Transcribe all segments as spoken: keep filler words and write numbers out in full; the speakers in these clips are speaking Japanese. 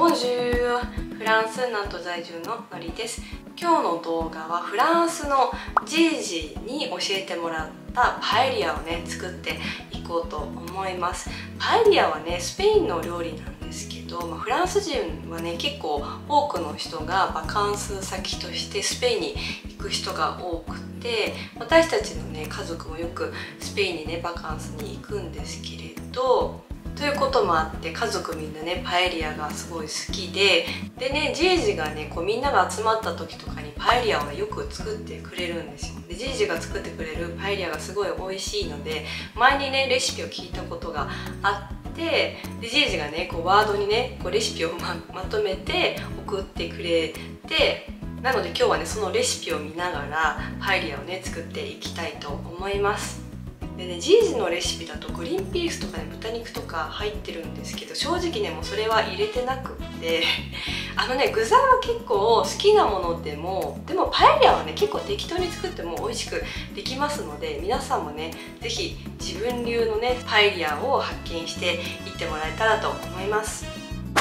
ボンジュール、フランス南都在住ののりです。今日の動画はフランスのジージに教えてもらったパエリアをね作っていこうと思います。パエリアはねスペインの料理なんですけど、まあ、フランス人はね結構多くの人がバカンス先としてスペインに行く人が多くて、私たちのね家族もよくスペインにねバカンスに行くんですけれど、ということもあって家族みんなねパエリアがすごい好きででねジージがねこうみんなが集まった時とかにパエリアを、ね、よく作ってくれるんですよ。でジージが作ってくれるパエリアがすごい美味しいので、前にねレシピを聞いたことがあってでジージがねこうワードにねこうレシピを ま, まとめて送ってくれて、なので今日はねそのレシピを見ながらパエリアをね作っていきたいと思います。でね、ジージのレシピだとグリーンピースとかね豚肉とか入ってるんですけど、正直ねもうそれは入れてなくってあのね具材は結構好きなものでもでもパエリアはね結構適当に作っても美味しくできますので、皆さんもね是非自分流のねパエリアを発見していってもらえたらと思います。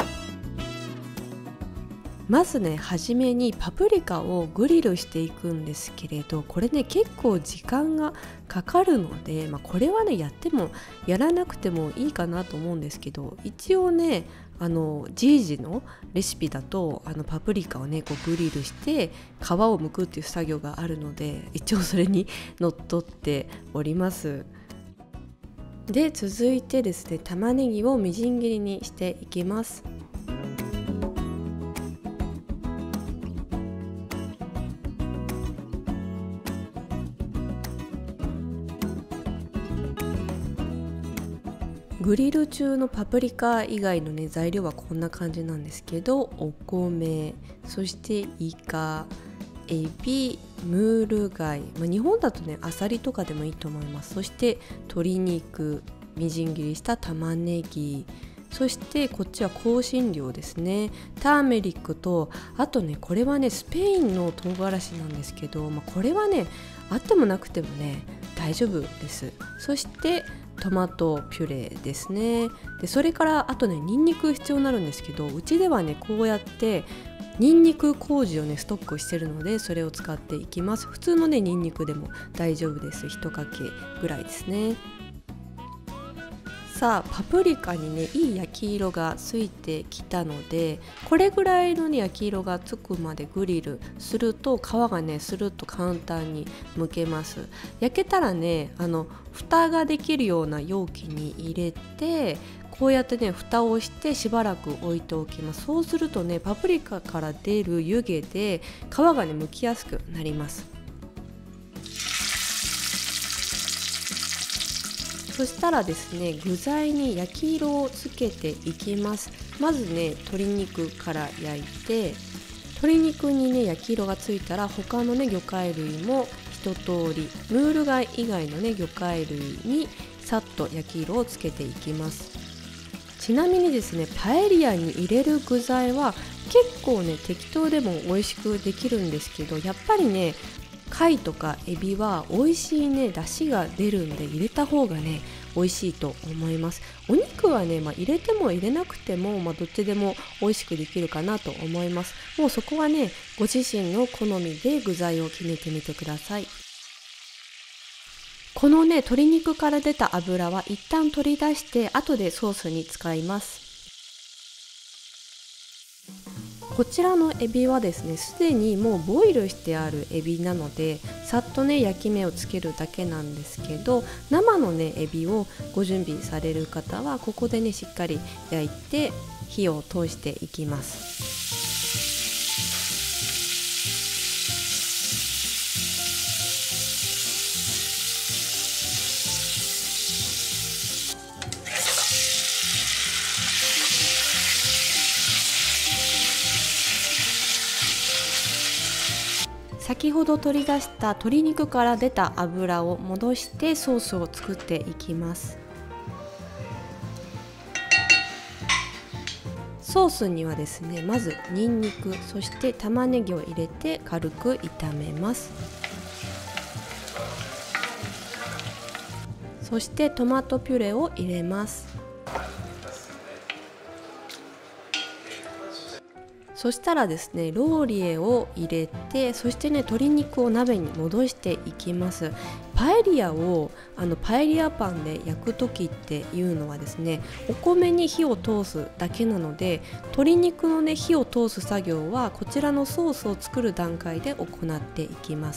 まずね初めにパプリカをグリルしていくんですけれど、これね結構時間がかかるので、まあ、これはねやってもやらなくてもいいかなと思うんですけど、一応ねあのジージのレシピだとあのパプリカをねこうグリルして皮を剥くっていう作業があるので、一応それにのっとっております。で続いてですね玉ねぎをみじん切りにしていきます。グリル中のパプリカ以外のね材料はこんな感じなんですけど、お米、そしてイカ、エビ、ムール貝、まあ、日本だとねアサリとかでもいいと思います。そして鶏肉、みじん切りした玉ねぎ、そしてこっちは香辛料ですね、ターメリックと、あとねこれはねスペインの唐辛子なんですけど、まあ、これはねあってもなくてもね大丈夫です。そしてトマトピュレですね。でそれからあとねニンニク必要になるんですけど、うちではねこうやってニンニク麹をねストックしてるのでそれを使っていきます。普通のねニンニクでも大丈夫です。一かけぐらいですね。さあパプリカにねいい焼き色がついてきたので、これぐらいの、ね、焼き色がつくまでグリルすると皮がねスルッと簡単に剥けます。焼けたらねあの蓋ができるような容器に入れて、こうやってね蓋をしてしばらく置いておきます。そうするとねパプリカから出る湯気で皮がね剥きやすくなります。そしたらですね具材に焼き色をつけていきます。まずね鶏肉から焼いて、鶏肉にね焼き色がついたら他のね魚介類も一通り、ムール貝以外のね魚介類にさっと焼き色をつけていきます。ちなみにですねパエリアに入れる具材は結構ね適当でも美味しくできるんですけど、やっぱりね貝とかエビは美味しいね出汁が出るんで入れた方がね美味しいと思います。お肉はね、まあ、入れても入れなくても、まあ、どっちでも美味しくできるかなと思います。もうそこはねご自身の好みで具材を決めてみてください。このね鶏肉から出た油は一旦取り出して後でソースに使います。こちらのエビはですねすでにもうボイルしてあるエビなのでさっとね焼き目をつけるだけなんですけど、生のねエビをご準備される方はここでねしっかり焼いて火を通していきます。先ほど取り出した鶏肉から出た油を戻してソースを作っていきます。ソースにはですねまずニンニク、そして玉ねぎを入れて軽く炒めます。そしてトマトピュレを入れます。 そしたらですね、ローリエを入れて、そしてね鶏肉を鍋に戻していきます。パエリアをあのパエリアパンで焼く時っていうのはですね、お米に火を通すだけなので、鶏肉のね火を通す作業はこちらのソースを作る段階で行っていきます。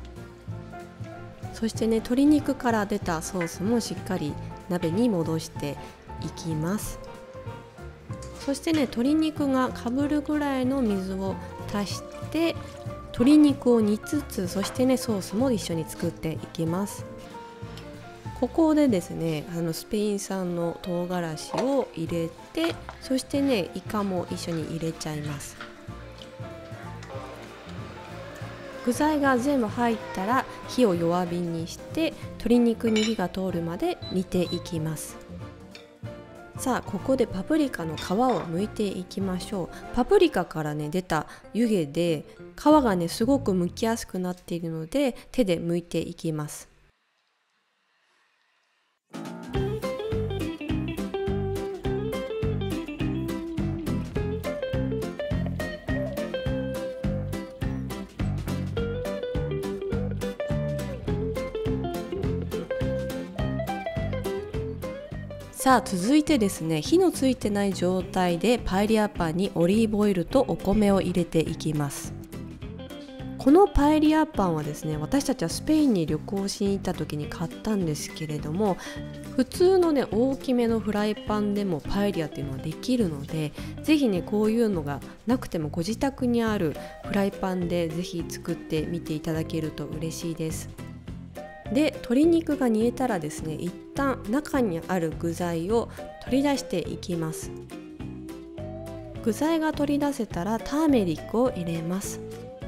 そしてね鶏肉から出たソースもしっかり鍋に戻していきます。そしてね鶏肉がかぶるぐらいの水を足して鶏肉を煮つつ、そしてねソースも一緒に作っていきます。ここでですね、あのスペイン産の唐辛子を入れて、そしてねイカも一緒に入れちゃいます。具材が全部入ったら火を弱火にして鶏肉に火が通るまで煮ていきます。さあここでパプリカの皮を剥いていきましょう。パプリカからね出た湯気で皮がねすごく剥きやすくなっているので、手で剥いていきます。さあ続いてですね、火のついてない状態でパエリアパンにオリーブオイルとお米を入れていきます。このパエリアパンはですね、私たちはスペインに旅行しに行った時に買ったんですけれども、普通のね大きめのフライパンでもパエリアっていうのはできるので、ぜひねこういうのがなくてもご自宅にあるフライパンでぜひ作ってみていただけると嬉しいです。で鶏肉が煮えたらですね、一旦中にある具材を取り出していきます。具材が取り出せたらターメリックを入れます。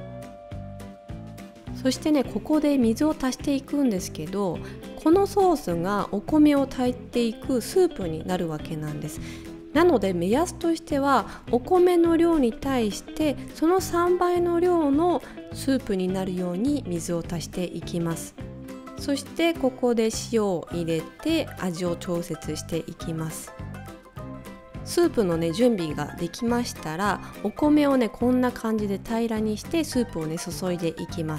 そしてねここで水を足していくんですけど、このソースがお米を炊いていくスープになるわけなんです。なので目安としてはお米の量に対してそのさんばいの量のスープになるように水を足していきます。そしてここで塩を入れて味を調節していきます。スープのね準備ができましたら、お米をねこんな感じで平らにしてスープをね注いでいきます。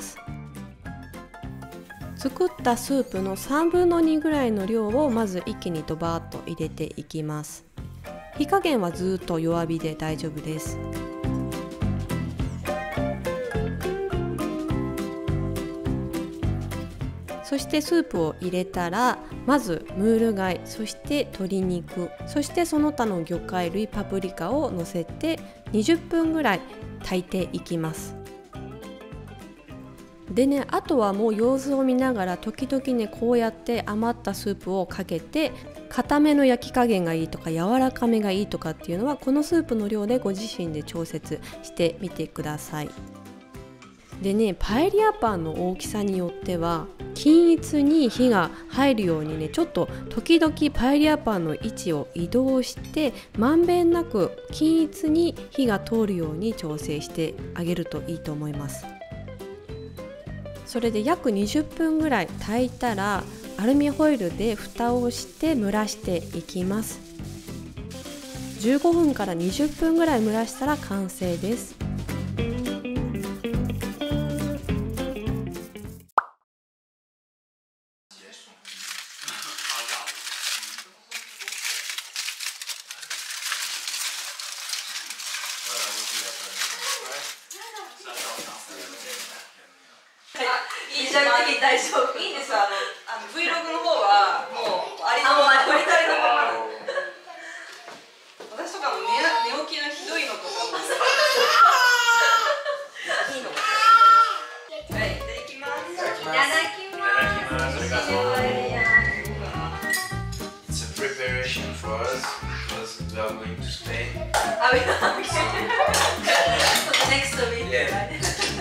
作ったスープのさんぶんのにぐらいの量をまず一気にドバーッと入れていきます。火加減はずっと弱火で大丈夫です。そしてスープを入れたら、まずムール貝、そして鶏肉、そしてその他の魚介類、パプリカをのせてにじゅっぷんぐらい炊いていきます。でね、あとはもう様子を見ながら時々ねこうやって余ったスープをかけて、固めの焼き加減がいいとか柔らかめがいいとかっていうのはこのスープの量でご自身で調節してみてください。でね、パエリアパンの大きさによっては均一に火が入るようにね、ちょっと時々パエリアパンの位置を移動してまんべんなく均一に火が通るように調整してあげるといいと思います。それで約にじゅっぷんぐらい炊いたらアルミホイルで蓋をして蒸らしていきます。じゅうごふんからにじゅっぷんぐらい蒸らしたら完成です。 いいじゃん、大丈夫。いいんです。あの、あの Vlog の方はもうありのまま、ありのまま。私とかも寝寝起きのひどいのとかも。いいの。はい、いただきます。いただきます。いただきます。 It's a preparation for us because we are going to Spain. Ah, we are. So next week. Yeah.